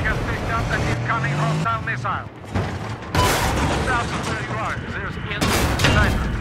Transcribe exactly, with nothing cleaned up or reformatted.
has picked up an incoming hostile missile. South of where you are, there's enemy cyber.